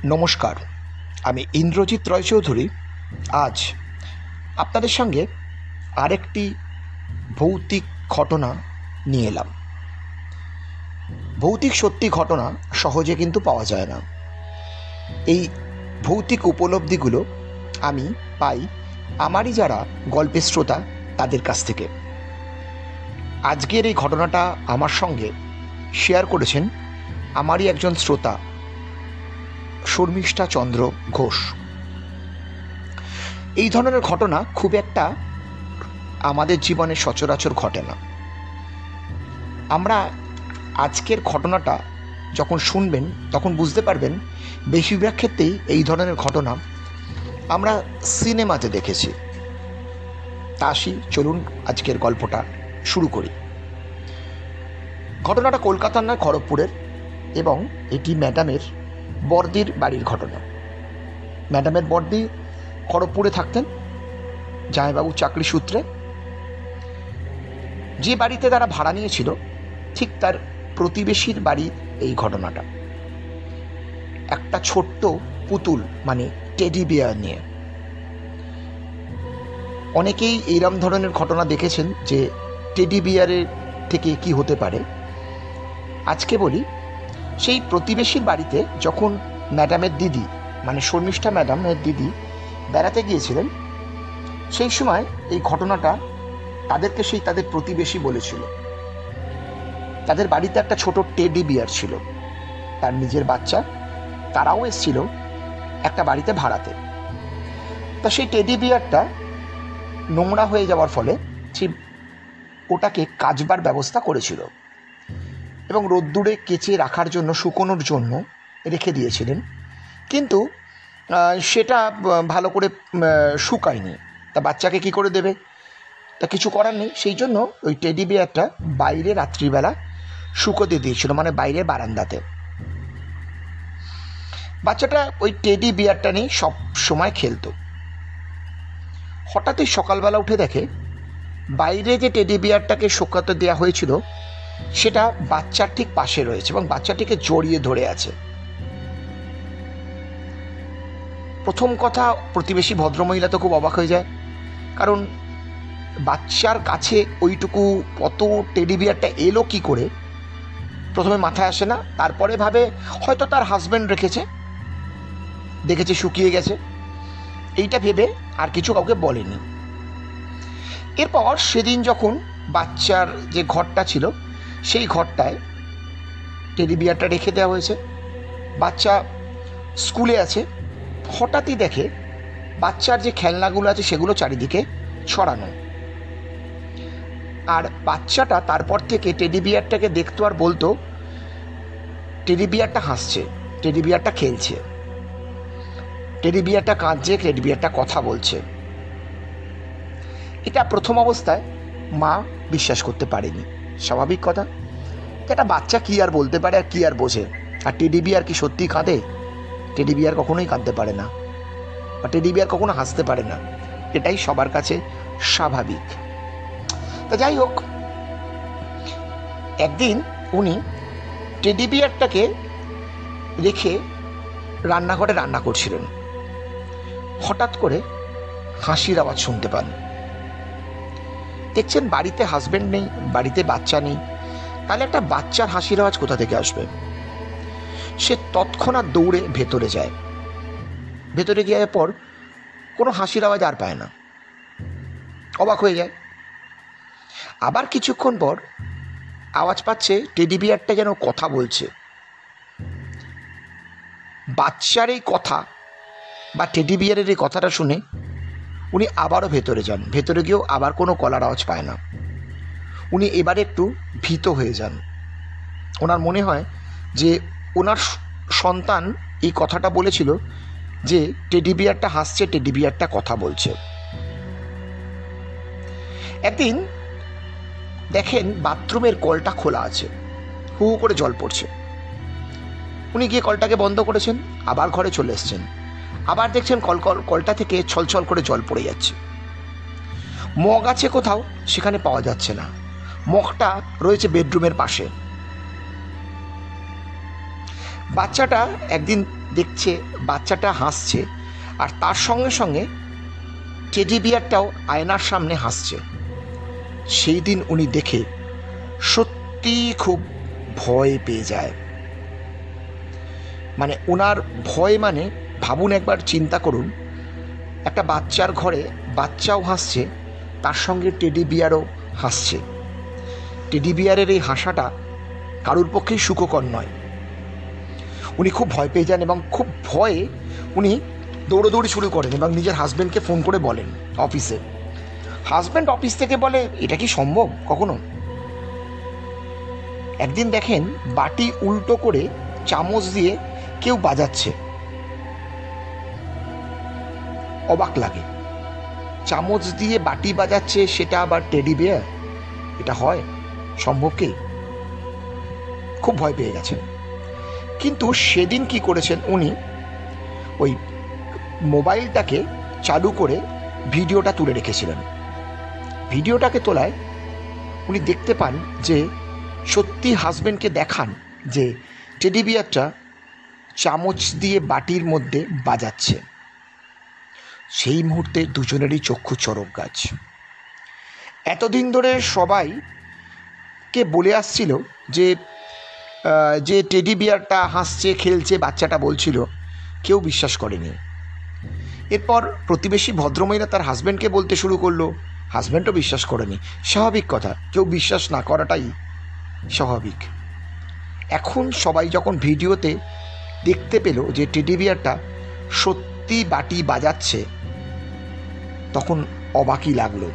নমস্কার, আমি ইন্দ্রজিৎ রায়চৌধুরী। আজ আপনাদের সঙ্গে আরেকটি ভৌতিক ঘটনা নিয়ে এলাম। ভৌতিক সত্যি ঘটনা সহজে কিন্তু পাওয়া যায় না। এই ভৌতিক উপলব্ধিগুলো আমি পাই আমারই যারা গল্পের শ্রোতা তাদের কাছ থেকে। আজকের এই ঘটনাটা আমার সঙ্গে শেয়ার করেছেন আমারই একজন শ্রোতা, শর্মিষ্ঠা চন্দ্র ঘোষ। এই ধরনের ঘটনা খুব একটা আমাদের জীবনে সচরাচর ঘটে না। আমরা আজকের ঘটনাটা যখন শুনবেন তখন বুঝতে পারবেন বেশিরভাগ ক্ষেত্রেই এই ধরনের ঘটনা আমরা সিনেমাতে দেখেছি। তা আসি, চলুন আজকের গল্পটা শুরু করি। ঘটনাটা কলকাতার নয়, খড়গপুরের, এবং এটি ম্যাডামের বর্দির বাড়ির ঘটনা। ম্যাডামের বর্দি খড়গপুরে থাকতেন জামাইবাবু চাকরি সূত্রে। যে বাড়িতে তারা ভাড়া নিয়েছিল ঠিক তার প্রতিবেশীর বাড়ি এই ঘটনাটা। একটা ছোট্ট পুতুল মানে টেডি বিয়ার নিয়ে। অনেকেই এইরকম ধরনের ঘটনা দেখেছেন যে টেডি বিয়ারের থেকে কি হতে পারে। আজকে বলি, সেই প্রতিবেশীর বাড়িতে যখন ম্যাডামের দিদি মানে শর্মিষ্ঠা ম্যাডামের দিদি বেড়াতে গিয়েছিলেন, সেই সময় এই ঘটনাটা তাদেরকে সেই তাদের প্রতিবেশী বলেছিল। তাদের বাড়িতে একটা ছোট টেডি বিয়ার ছিল, তার নিজের বাচ্চা। তারাও এসেছিল একটা বাড়িতে ভাড়াতে। তা সেই টেডি বিয়ারটা নোংরা হয়ে যাওয়ার ফলে সেই ওটাকে কাচবার ব্যবস্থা করেছিল এবং রোদ্দুরে কেচে রাখার জন্য, শুকোনোর জন্য রেখে দিয়েছিলেন। কিন্তু সেটা ভালো করে শুকায়নি। তা বাচ্চাকে কি করে দেবে? তা কিছু করার নেই, সেই জন্য ওই টেডি বিয়ারটা বাইরে রাত্রিবেলা শুকোতে দিয়েছিল, মানে বাইরে বারান্দাতে। বাচ্চাটা ওই টেডি বিয়ারটা নিয়ে সব সময় খেলতো। হঠাৎই সকালবেলা উঠে দেখে বাইরে যে টেডি বিয়ারটাকে শুকাতে দেওয়া হয়েছিল সেটা বাচ্চার ঠিক পাশে রয়েছে এবং বাচ্চাটিকে জড়িয়ে ধরে আছে। প্রথম কথা, প্রতিবেশী ভদ্রমহিলা তো খুব অবাক হয়ে যায়, কারণ বাচ্চার কাছে ওইটুকু কত টেডি বিয়ারটা এলো কি করে প্রথমে মাথায় আসে না। তারপরে ভাবে হয়তো তার হাজব্যান্ড রেখেছে, দেখেছে শুকিয়ে গেছে, এইটা ভেবে আর কিছু কাউকে বলেনি। এরপর সেদিন যখন বাচ্চার যে ঘরটা ছিল সেই ঘরটায় টেডি বিয়ারটা রেখে দেওয়া হয়েছে, বাচ্চা স্কুলে আছে, হঠাৎই দেখে বাচ্চার যে খেলনাগুলো আছে সেগুলো চারিদিকে ছড়ানো। আর বাচ্চাটা তারপর থেকে টেডি বিয়ারটাকে দেখতো আর বলতো টেডি বিয়ারটা হাসছে, টেডি বিয়ারটা খেলছে, টেডি বিয়ারটা কাঁদছে, টেডি বিয়ারটা কথা বলছে। এটা প্রথম অবস্থায় মা বিশ্বাস করতে পারেনি। স্বাভাবিক কথা, একটা বাচ্চা কি আর বলতে পারে আর কি আর বোঝে। আর টেডি বিয়ার কি সত্যি কাঁদে? টেডি বিয়ার কখনোই কাঁদতে পারে না, বা টেডি বিয়ার কখনো হাসতে পারে না। এটাই সবার কাছে স্বাভাবিক। তা যাই হোক, একদিন উনি টেডি বিয়ারটাকে রেখে রান্নাঘরে রান্না করছিলেন। হঠাৎ করে হাসির আওয়াজ শুনতে পান। দেখছেন বাড়িতে হাজবেন্ড নেই, বাড়িতে বাচ্চা নেই, তাহলে একটা বাচ্চার হাসির আওয়াজ কোথা থেকে আসবে? সে তৎক্ষণাৎ দৌড়ে ভেতরে যায়। ভেতরে গিয়ে পর কোনো হাসির আওয়াজ আর পায় না, অবাক হয়ে যায়। আবার কিছুক্ষণ পর আওয়াজ পাচ্ছে টেডি বিয়ারটা যেন কথা বলছে। বাচ্চার এই কথা বা টেডি বিয়ারের এই কথাটা শুনে উনি আবারও ভেতরে যান। ভেতরে গিয়েও আবার কোনো গলার আওয়াজ পায় না। উনি এবারে একটু ভীত হয়ে যান। ওনার মনে হয় যে ওনার সন্তান এই কথাটা বলেছিল যে টেডি বিয়ারটা হাসছে, টেডি বিয়ারটা কথা বলছে। একদিন দেখেন বাথরুমের কলটা খোলা আছে, হু হু করে জল পড়ছে। উনি গিয়ে কলটাকে বন্ধ করেছেন, আবার ঘরে চলে এসছেন। আবার দেখছেন কলটা থেকে ছলছল করে জল পড়ে যাচ্ছে। মগ আছে কোথাও, সেখানে পাওয়া যাচ্ছে না। মগটা রয়েছে বেডরুমের পাশে। বাচ্চাটা একদিন দেখছে বাচ্চাটা হাসছে, আর তার সঙ্গে সঙ্গে টেডি বিয়ারটাও আয়নার সামনে হাসছে। সেই দিন উনি দেখে সত্যি খুব ভয় পেয়ে যায়। মানে ওনার ভয়, মানে ভাবুন একবার, চিন্তা করুন, একটা বাচ্চার ঘরে বাচ্চাও হাসছে, তার সঙ্গে টেডি বিয়ারও হাসছে। টেডি বিয়ারের এই হাসাটা কারুর পক্ষেই সুখকর নয়। উনি খুব ভয় পেয়ে যান এবং খুব ভয়ে উনি দৌড়োদৌড়ি শুরু করেন এবং নিজের হাজব্যান্ডকে ফোন করে বলেন অফিসে। হাজব্যান্ড অফিস থেকে বলে, এটা কি সম্ভব কখনো? একদিন দেখেন বাটি উল্টো করে চামচ দিয়ে কেউ বাজাচ্ছে। অবাক লাগে, চামচ দিয়ে বাটি বাজাচ্ছে, সেটা আবার টেডি বিয়ার? এটা হয়? সম্ভব কি? খুব ভয় পেয়ে গেছেন। কিন্তু সেদিন কি করেছেন, উনি ওই মোবাইলটাকে চালু করে ভিডিওটা তুলে রেখেছিলেন। ভিডিওটাকে তোলায় উনি দেখতে পান যে সত্যি হাজব্যান্ডকে দেখান যে টেডি বিয়ারটা চামচ দিয়ে বাটির মধ্যে বাজাচ্ছে। সেই মুহূর্তে দুজনেরই চক্ষু চড়ক গাছ। এতদিন ধরে সবাইকে বলে আসছিল যে টেডি বিয়ারটা হাসছে, খেলছে, বাচ্চাটা বলছিল, কেউ বিশ্বাস করেনি। এরপর প্রতিবেশী ভদ্রমহিলা তার হাজব্যান্ডকে বলতে শুরু করলো, হাজব্যান্ডও বিশ্বাস করেনি। স্বাভাবিক কথা, কেউ বিশ্বাস না করাটাই স্বাভাবিক। এখন সবাই যখন ভিডিওতে দেখতে পেল যে টেডি বিয়ারটা সত্যি বাটি বাজাচ্ছে, তখন অবাকই লাগলো।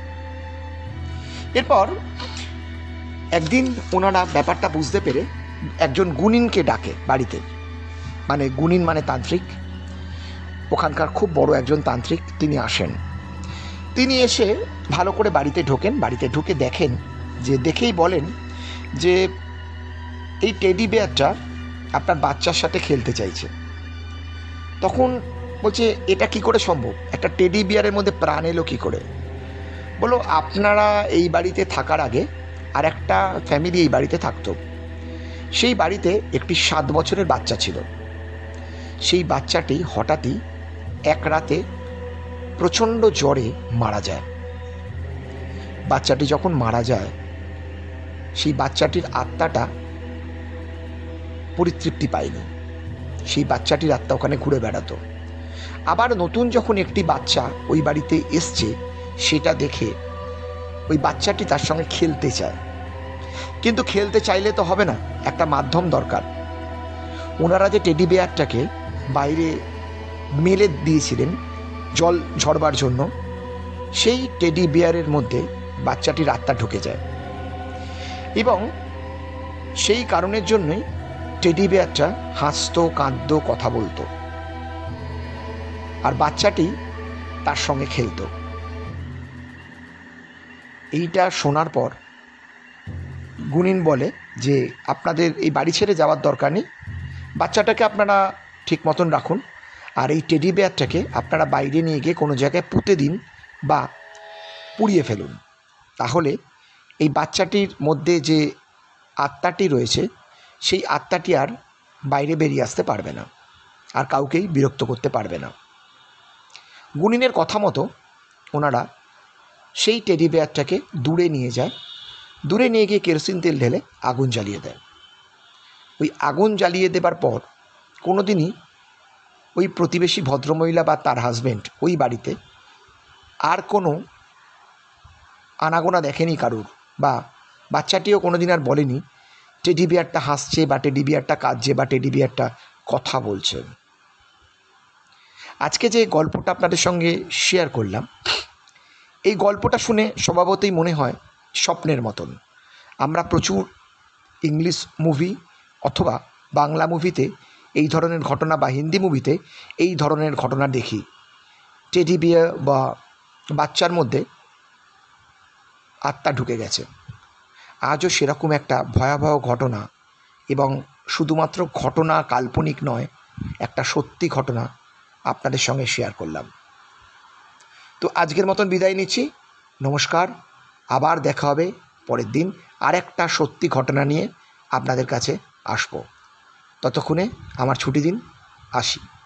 এরপর একদিন ওনারা ব্যাপারটা বুঝতে পেরে একজন গুণিনকে ডাকে বাড়িতে। মানে গুণিন মানে তান্ত্রিক, ওখানকার খুব বড় একজন তান্ত্রিক। তিনি আসেন, তিনি এসে ভালো করে বাড়িতে ঢোকেন। বাড়িতে ঢুকে দেখেন যে, দেখেই বলেন যে এই টেডি বিয়ারটা আপনার বাচ্চার সাথে খেলতে চাইছে। তখন বলছে, এটা কি করে সম্ভব? একটা টেডি বিয়ারের মধ্যে প্রাণ এলো কি করে? বলো, আপনারা এই বাড়িতে থাকার আগে আর একটা ফ্যামিলি এই বাড়িতে থাকতো। সেই বাড়িতে একটি 7 বছরের বাচ্চা ছিল। সেই বাচ্চাটি হঠাৎই এক রাতে প্রচণ্ড জ্বরে মারা যায়। বাচ্চাটি যখন মারা যায়, সেই বাচ্চাটির আত্মাটা পরিতৃপ্তি পায়নি। সেই বাচ্চাটির আত্মা ওখানে ঘুরে বেড়াতো। আবার নতুন যখন একটি বাচ্চা ওই বাড়িতে এসছে, সেটা দেখে ওই বাচ্চাটি তার সঙ্গে খেলতে চায়। কিন্তু খেলতে চাইলে তো হবে না, একটা মাধ্যম দরকার। ওনারা যে টেডি বিয়ারটাকে বাইরে মেলে দিয়েছিলেন জল ঝরবার জন্য, সেই টেডি বিয়ারের মধ্যে বাচ্চাটির আত্মা ঢুকে যায় এবং সেই কারণের জন্যই টেডি বিয়ারটা হাসতো, কাঁদতো, কথা বলতো, আর বাচ্চাটি তার সঙ্গে খেলতো। এইটা শোনার পর গুণিন বলে যে, আপনাদের এই বাড়ি ছেড়ে যাওয়ার দরকার নেই, বাচ্চাটাকে আপনারা ঠিক মতন রাখুন, আর এই টেডি বিয়ারটাকে আপনারা বাইরে নিয়ে গিয়ে কোনো জায়গায় পুঁতে দিন বা পুড়িয়ে ফেলুন। তাহলে এই বাচ্চাটির মধ্যে যে আত্মাটি রয়েছে, সেই আত্মাটি আর বাইরে বেরিয়ে আসতে পারবে না, আর কাউকেই বিরক্ত করতে পারবে না। গুণিনের কথা মতো ওনারা সেই টেডি বিয়ারটাকে দূরে নিয়ে যায়। দূরে নিয়ে গিয়ে কেরোসিন তেল ঢেলে আগুন জ্বালিয়ে দেয়। ওই আগুন জ্বালিয়ে দেবার পর কোনো দিনই ওই প্রতিবেশী ভদ্রমহিলা বা তার হাজব্যান্ড ওই বাড়িতে আর কোনো আনাগোনা দেখেনি কারুর, বা বাচ্চাটিও কোনো দিন আর বলেনি টেডি বিয়ারটা হাসছে বা টেডি বিয়ারটা কাঁদছে বা টেডি বিয়ারটা কথা বলছে। আজকে যে গল্পটা আপনাদের সঙ্গে শেয়ার করলাম, এই গল্পটা শুনে স্বভাবতই মনে হয় স্বপ্নের মতন। আমরা প্রচুর ইংলিশ মুভি অথবা বাংলা মুভিতে এই ধরনের ঘটনা, বা হিন্দি মুভিতে এই ধরনের ঘটনা দেখি। টেডি বিয়ার বা বাচ্চার মধ্যে আত্মা ঢুকে গেছে। আজও সেরকম একটা ভয়াবহ ঘটনা, এবং শুধুমাত্র ঘটনা কাল্পনিক নয়, একটা সত্যি ঘটনা আপনাদের সঙ্গে শেয়ার করলাম। তো আজকের মতন বিদায় নিচ্ছি। নমস্কার। আবার দেখা হবে পরের দিন আর একটা সত্যি ঘটনা নিয়ে আপনাদের কাছে আসব। ততক্ষণে আমার ছুটি দিন। আসি।